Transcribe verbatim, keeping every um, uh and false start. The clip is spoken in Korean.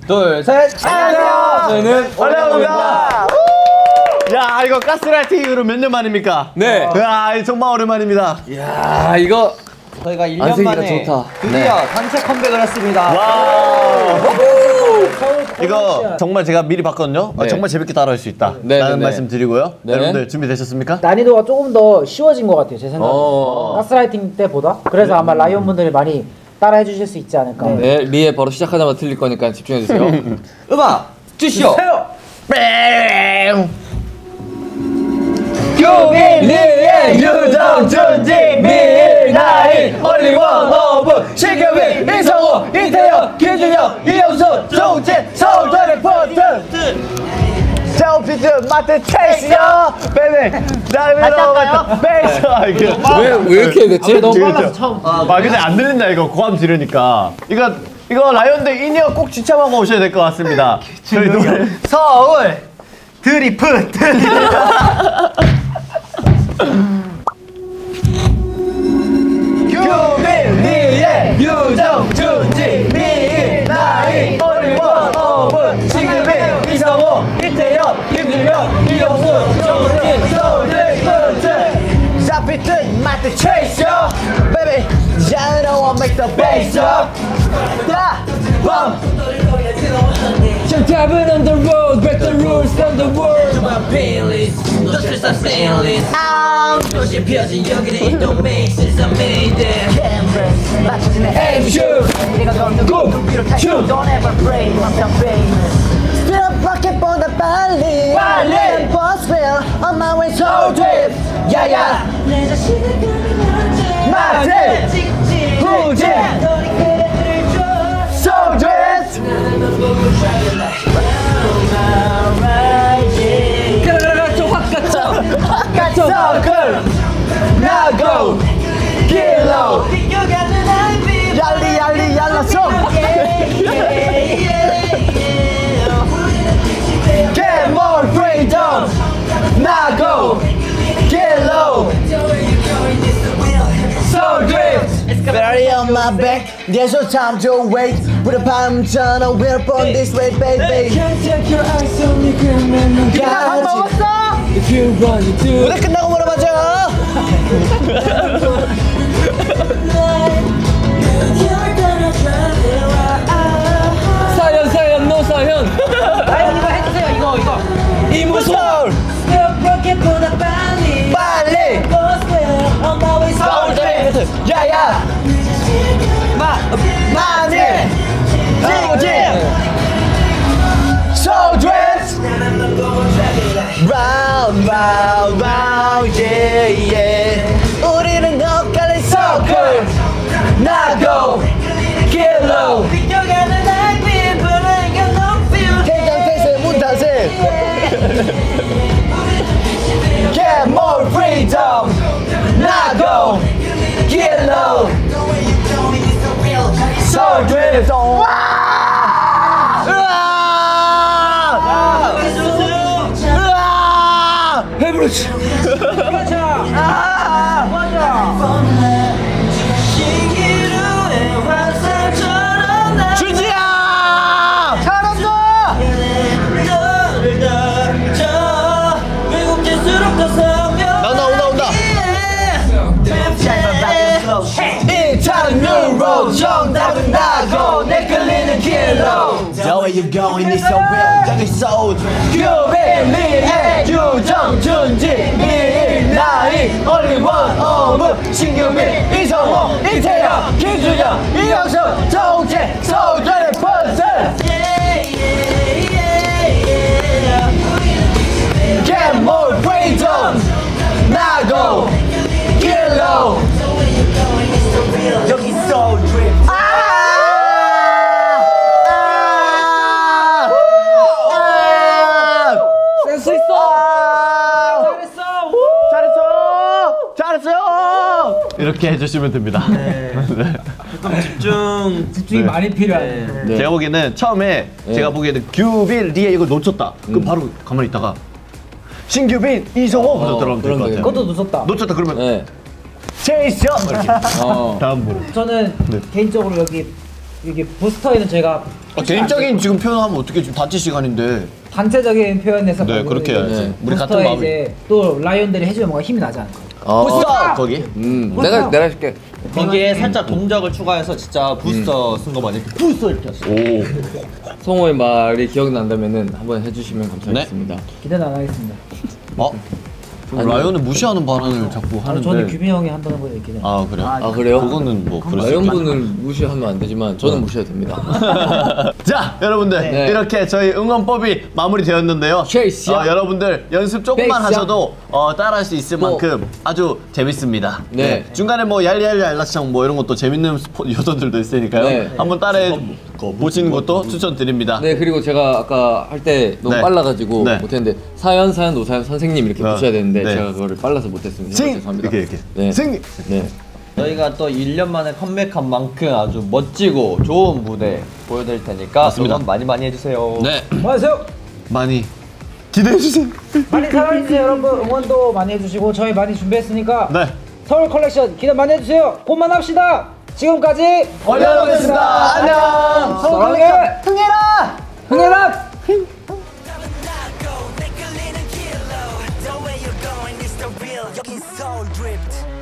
둘, 셋. 안녕하세요. 저희는 올라옵니다. 야, 이거 가스라이팅 이후로 몇 년 만입니까? 네. 야, 정말 오랜만입니다. 야, 이거 저희가 일 년 만에 좋다. 드디어 네. 단체 컴백을 했습니다. 와. 이거 정말 제가 미리 봤거든요. 네. 아, 정말 재밌게 따라할 수 있다. 네, 라는 네, 네. 말씀 드리고요. 네. 여러분들 준비되셨습니까? 난이도가 조금 더 쉬워진 것 같아요, 제 생각에. 어. 가스라이팅 때보다. 그래서 아마 라이온 분들이 많이 따라해 주실 수 있지 않을까. 네, 리에 바로 시작하자마자 틀릴 거니까 집중해 주세요. 음악 주시오. 뺑! 리의 유정, 준지, 미나인, 올리원, 오브, 신규빈, 이성호, 이태영, 김준영, 이영수, 조우진, 서울대를 포트. 자오피트, 마트, 체이스요, 베베, 나이메로, 베이스. 왜왜 이렇게 해야 됐지? 너무 빨라서 처음. 아, 근데 안 들린다, 이거. 고함 지르니까. 이거, 이거 라이온들 인이어 꼭 지참하고 오셔야 될 것 같습니다. 저희 노래. 서울, 드리프트. 규빈, 리에, 유정, 준지, 미인, 나인, 올리원, 오분, 신규빈, 이성호, 이태영, 김준영, 이영수, 조우진, 서울대포트. 샤피트, 마트, 체이스요, baby, I don't wanna make the bass up. Yeah, bum. Sometimes on the road, break the rules on the world. I'm 도시 펴진 여기는 it don't make sense I made it Aim shoot, go, shoot. Don't ever pray once I'm famous still pocket보다 빨리 빨리. Boss will on my way so drip. Yeah, yeah. 내 자신을 감히 마트, 찍지 후진. 너를 그래들 줘 So drip. 나는 보고 travel like alright yeah 가라라라 확 갇혀. So good. Now go. Get low. 비껴가는 날 얄리 얄리 얄라송. Get more freedom. Now go. Get low. So drift. Barry on my back. There's no time to wait. With a palm turn, we're born this way, baby. Can't take your eyes on me, 그러면 가지. If you run into. 무대 끝나고 물어봐줘. 사연 사연 노 사연. 라이온 이거 해주세요, 이거, 이거. 이무솔. 로켓보다 빨리 빨리. On my way 서울대. 야야. 마 마지. 징징. So dressed. Round round round yeah yeah. 우리는 엇갈린 circle. Now go. Get low. 비껴가는 날 불은 건 no feel 대장태세 문타세. Get more freedom. Now go. Get low. So drift. 해브루치. 신기루의 환상처럼 날 준지야! 잘한다! 너를 던져 왜곡될수록 더 선명 나온다, 온다, 온다. 이탄 뉴로 정답은 나고 내 끌리는 길로 The way you going is so real 여기 so 규빈 리에 유정 준지 미인 나이 only one 오브 신규빈 이성호 이태영 김준영 이영수 조우진 서울대 펀스 Get more freedom 나고 Get low 여기 so drip 아! 아! 아! 센스 있어. 잘했어! 잘했어! 잘했어요! 이렇게 해주시면 됩니다. 집중 집중이 네. 많이 필요한. 네. 제가 보기에는 처음에 네. 제가 보기에는 규빈, 리에 이거 놓쳤다. 그럼 바로 가만히 있다가 신규빈, 이성호 먼저 들어가면 될 것 같아요. 그것도 놓쳤다. 놓쳤다 그러면 네. 제이스! 이렇게. 어. 다음 분. 저는 네. 개인적으로 여기 여기 부스터에는 제가 아, 개인적인 지금 표현하면 어떻게 지금 단체 시간인데. 단체적인 표현에서 네, 그렇게 해야지. 네. 우리 같은 부스터에 마음이. 이제 또 라이온들이 해주면 뭔가 힘이 나지 않을까? 어, 부스터 거기. 음, 부스터. 내가 내가 해줄게. 거기에 살짝 동작을 추가해서 진짜 부스터 쓴 거 많이 부스터 이렇게 했어. 오. 성호의 말이 기억난다면은 한번 해주시면 감사하겠습니다. 기대는 안 하겠습니다. 어? 좀 라이온을 무시하는 발언을 자꾸 아, 하는데. 저는 규빈 형이 한번 해보자 기대. 아 그래? 아 그래요? 그거는 뭐 그럴 수 있겠다. 라이온분을 무시하면 안 되지만 저는 무시해도 됩니다. 자 여러분들 네. 이렇게 저희 응원법이 마무리되었는데요. 쉐이스야. 어, 여러분들 연습 조금만 베이스야. 하셔도 어, 따라할 수 있을 또. 만큼 아주 재밌습니다. 네. 중간에 뭐 얄리얄리 알라창 뭐 이런 것도 재밌는 스포 요소들도 있으니까요. 네. 한번 따라해 보시는 것도 추천드립니다. 네 그리고 제가 아까 할 때 너무 네. 빨라가지고 네. 못했는데 사연 사연 노사연 선생님 이렇게 어. 붙여야 되는데 네. 제가 그거를 빨라서 못했습니다. 생! 죄송합니다. 이렇게 이렇게 네. 생! 네. 저희가 또 일 년 만에 컴백한 만큼 아주 멋지고 좋은 무대 보여드릴 테니까 맞습니다. 응원 많이 많이 해주세요. 네 안녕하세요. 많이 기대해주세요. 많이 사랑해주세요 여러분. 응원도 많이 해주시고 저희 많이 준비했으니까 네 서울 컬렉션 기대 많이 해주세요. 곧만 합시다. 지금까지 올려놓겠습니다. 안녕. 서울 컬렉션 흥해라 흥해라. The way you're going is the real. You're so dripped.